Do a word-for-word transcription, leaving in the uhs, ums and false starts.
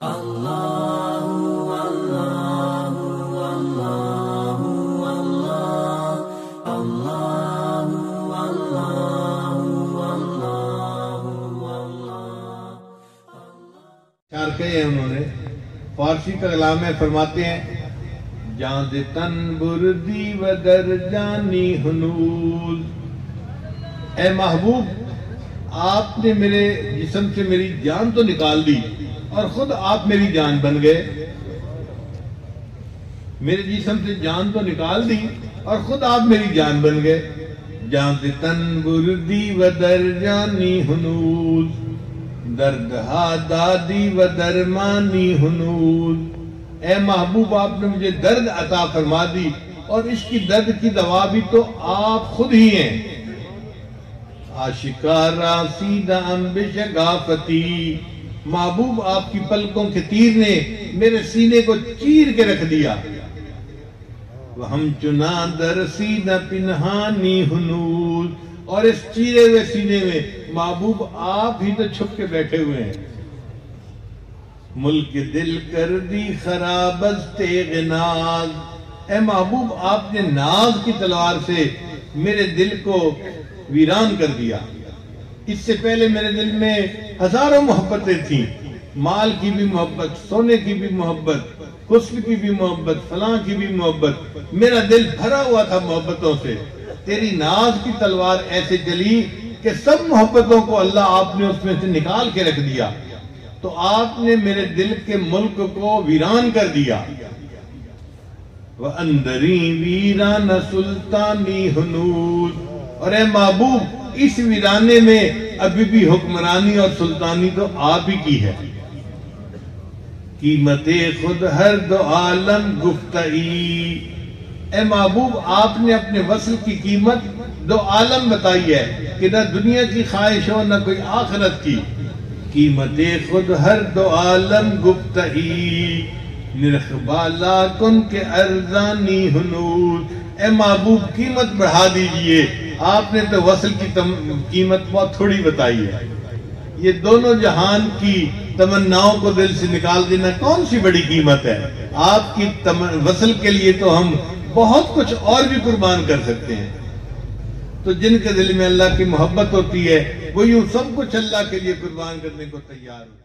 کہے ہیں انہوں نے فارسی کا کلام میں فرماتے ہیں جان دے تن بردی و در جانی ہنوز، اے محبوب آپ نے میرے جسم سے میری جان تو نکال دی اور خود آپ میری جان بن گئے. میرے جسم سے جان تو نکال دی اور خود آپ میری جان بن گئے. جان دے تن بردی و در جانی ہنوز، درد ہا دادی و درمانی ہنوز. اے محبوب آپ نے مجھے درد عطا فرما دی اور اس کی درد کی دوا بھی تو آپ خود ہی ہیں. آشکارا سیدہ امب شگافتی، محبوب آپ کی پلکوں کے تیر نے میرے سینے کو چیر کے رکھ دیا. وہم چنا در سیدہ پنہانی ہنوز، اور اس چیرے ہوئے سینے میں محبوب آپ ہی تو چھپ کے بیٹھے ہوئے ہیں. ملک دل کر دی خراب از تیغ ناز، اے محبوب آپ نے ناز کی تلوار سے میرے دل کو ویران کر دیا. اس سے پہلے میرے دل میں ہزاروں محبتیں تھیں، مال کی بھی محبت، سونے کی بھی محبت، حسن کی بھی محبت، فلاں کی بھی محبت. میرا دل بھرا ہوا تھا محبتوں سے. تیری ناز کی تلوار ایسے چلی کہ سب محبتوں کو اللہ آپ نے اس میں سے نکال کے رکھ دیا. تو آپ نے میرے دل کے ملک کو ویران کر دیا. وَأَنْدَرِي وِيرَانَ سُلْطَانِي ہنوز، اور اے محبوب اس ویرانے میں ابھی بھی حکمرانی اور سلطانی تو آپ ہی کی ہے. قیمت خود ہر دو عالم گفتئی، اے محبوب آپ نے اپنے وصل کی قیمت دو عالم بتائی ہے کہ نہ دنیا کی خواہش ہو نہ کوئی آخرت کی. قیمت خود ہر دو عالم گفتئی، نرخ بالا کن کے ارزانی ہنوز. اے محبوب قیمت بڑھا دیجئے، آپ نے تو وصل کی قیمت بہت تھوڑی بتائی ہے. یہ دونوں جہان کی تمناؤں کو دل سے نکال دینا کون سی بڑی قیمت ہے. آپ کی وصل کے لیے تو ہم بہت کچھ اور بھی قربان کر سکتے ہیں. تو جن کے دل میں اللہ کی محبت ہوتی ہے وہ یوں سب کچھ اللہ کے لیے قربان کرنے کو تیار ہوتے ہیں.